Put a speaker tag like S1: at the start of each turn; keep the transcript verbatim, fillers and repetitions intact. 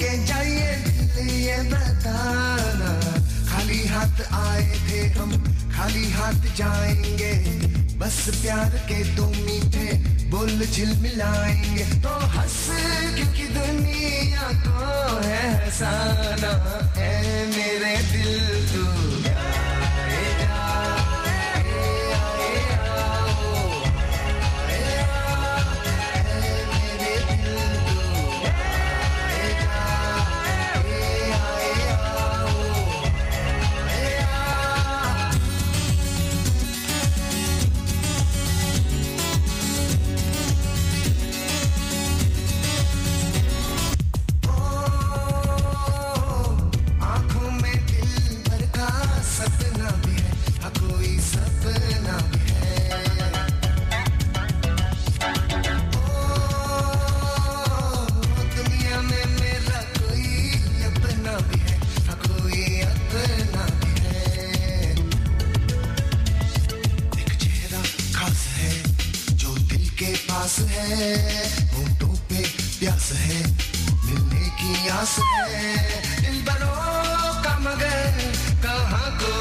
S1: के जाइए दिल ये बताना, खाली हाथ आए थे हम खाली हाथ जाएंगे, बस प्यार के दो मीठे बोल झिलमिलाएंगे। तो हंस क्योंकि दुनिया को है हंसाना, है मेरे दिल तू है, होठों पे प्यास है, मिलने की आस है, दिल बरों का मगर कहाँ को